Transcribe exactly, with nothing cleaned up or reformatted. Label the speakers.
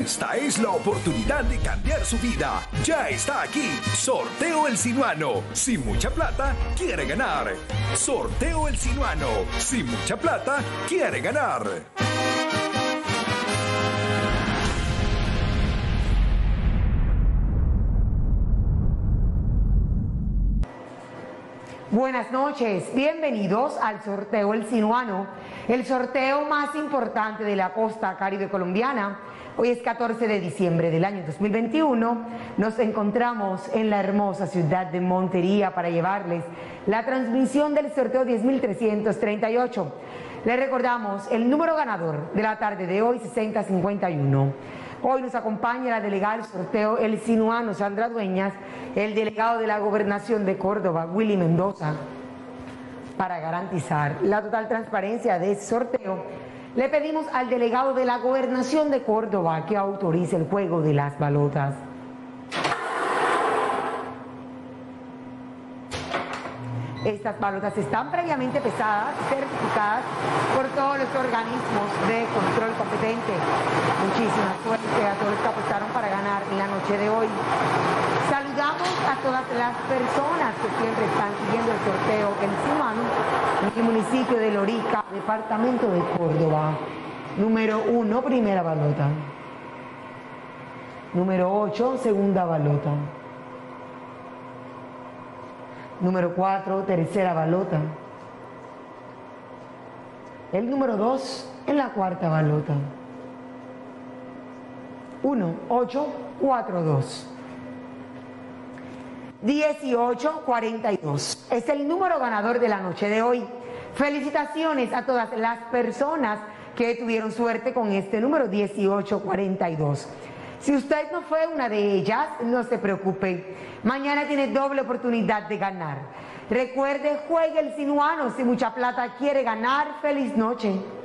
Speaker 1: Esta es la oportunidad de cambiar su vida. Ya está aquí. Sorteo El Sinuano. Sin mucha plata, quiere ganar. Sorteo El Sinuano. Sin mucha plata, quiere ganar.
Speaker 2: Buenas noches, bienvenidos al sorteo El Sinuano, el sorteo más importante de la costa caribe colombiana. Hoy es catorce de diciembre del año dos mil veintiuno, nos encontramos en la hermosa ciudad de Montería para llevarles la transmisión del sorteo diez mil trescientos treinta y ocho. Les recordamos el número ganador de la tarde de hoy, sesenta cincuenta y uno. Hoy nos acompaña la delegada del sorteo El Sinuano, Sandra Dueñas, el delegado de la Gobernación de Córdoba, Willy Mendoza. Para garantizar la total transparencia de este sorteo, le pedimos al delegado de la Gobernación de Córdoba que autorice el juego de las balotas. Estas balotas están previamente pesadas, certificadas por todos los organismos de control competente. Muchísima suerte a todos los que apostaron para ganar en la noche de hoy. Saludamos a todas las personas que siempre están siguiendo el sorteo El Sinuano en el municipio de Lorica, departamento de Córdoba. Número uno, primera balota. Número ocho, segunda balota. Número cuatro, tercera balota. El número dos en la cuarta balota. uno, ocho, cuatro, dos. dieciocho cuarenta y dos. Es el número ganador de la noche de hoy. Felicitaciones a todas las personas que tuvieron suerte con este número dieciocho cuarenta y dos. Si usted no fue una de ellas, no se preocupe. Mañana tiene doble oportunidad de ganar. Recuerde, juegue El Sinuano. Si mucha plata quiere ganar, feliz noche.